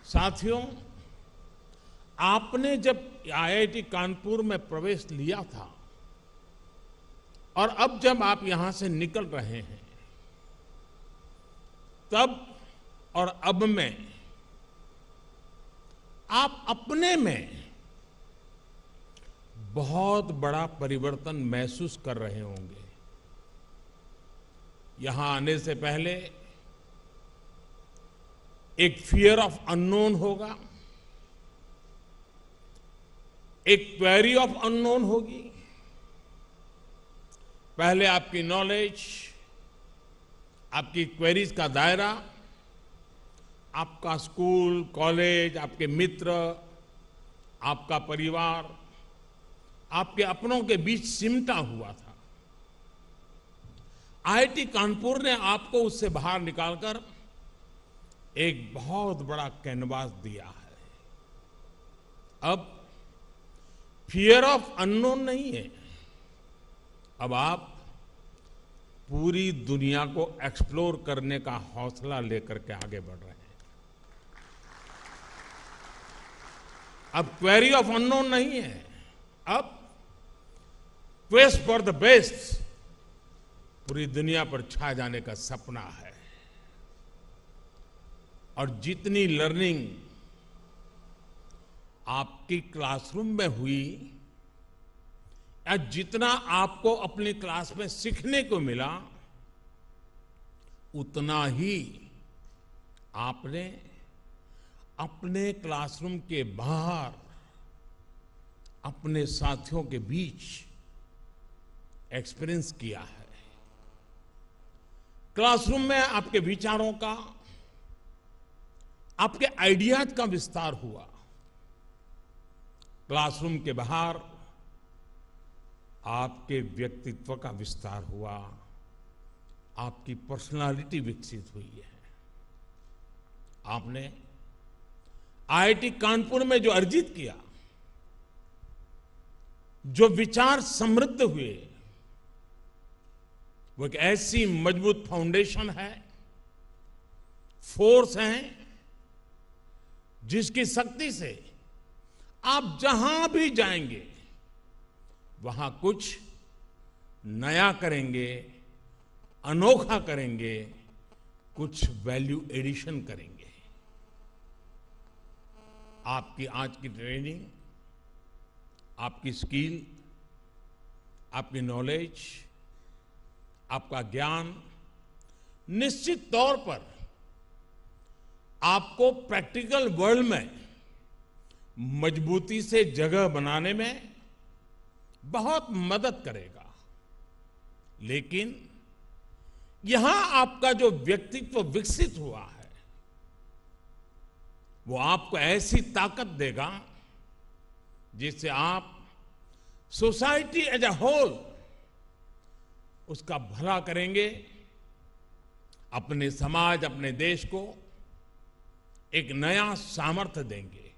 साथियों, आपने जब आईआईटी कानपुर में प्रवेश लिया था और अब जब आप यहां से निकल रहे हैं, तब और अब में आप अपने में बहुत बड़ा परिवर्तन महसूस कर रहे होंगे। यहां आने से पहले एक फियर ऑफ अननोन होगा, एक क्वेरी ऑफ अननोन होगी। पहले आपकी नॉलेज, आपकी क्वेरीज का दायरा, आपका स्कूल, कॉलेज, आपके मित्र, आपका परिवार, आपके अपनों के बीच सिमटा हुआ था। आईआईटी कानपुर ने आपको उससे बाहर निकालकर एक बहुत बड़ा कैनवास दिया है। अब फियर ऑफ अननोन नहीं है, अब आप पूरी दुनिया को एक्सप्लोर करने का हौसला लेकर के आगे बढ़ रहे हैं। अब क्वेरी ऑफ अननोन नहीं है, अब क्वेस्ट फॉर द बेस्ट पूरी दुनिया पर छा जाने का सपना है। और जितनी लर्निंग आपकी क्लासरूम में हुई या जितना आपको अपनी क्लास में सीखने को मिला, उतना ही आपने अपने क्लासरूम के बाहर अपने साथियों के बीच एक्सपीरियंस किया है। क्लासरूम में आपके विचारों का, आपके आइडियाज का विस्तार हुआ। क्लासरूम के बाहर आपके व्यक्तित्व का विस्तार हुआ, आपकी पर्सनालिटी विकसित हुई है। आपने आईआईटी कानपुर में जो अर्जित किया, जो विचार समृद्ध हुए, वो एक ऐसी मजबूत फाउंडेशन है, फोर्स है, जिसकी शक्ति से आप जहां भी जाएंगे वहां कुछ नया करेंगे, अनोखा करेंगे, कुछ वैल्यू एडिशन करेंगे। आपकी आज की ट्रेनिंग, आपकी स्किल, आपकी नॉलेज, आपका ज्ञान निश्चित तौर पर आपको प्रैक्टिकल वर्ल्ड में मजबूती से जगह बनाने में बहुत मदद करेगा। लेकिन यहां आपका जो व्यक्तित्व विकसित हुआ है, वो आपको ऐसी ताकत देगा जिससे आप सोसाइटी एज अ होल उसका भला करेंगे, अपने समाज, अपने देश को एक नया सामर्थ्य देंगे।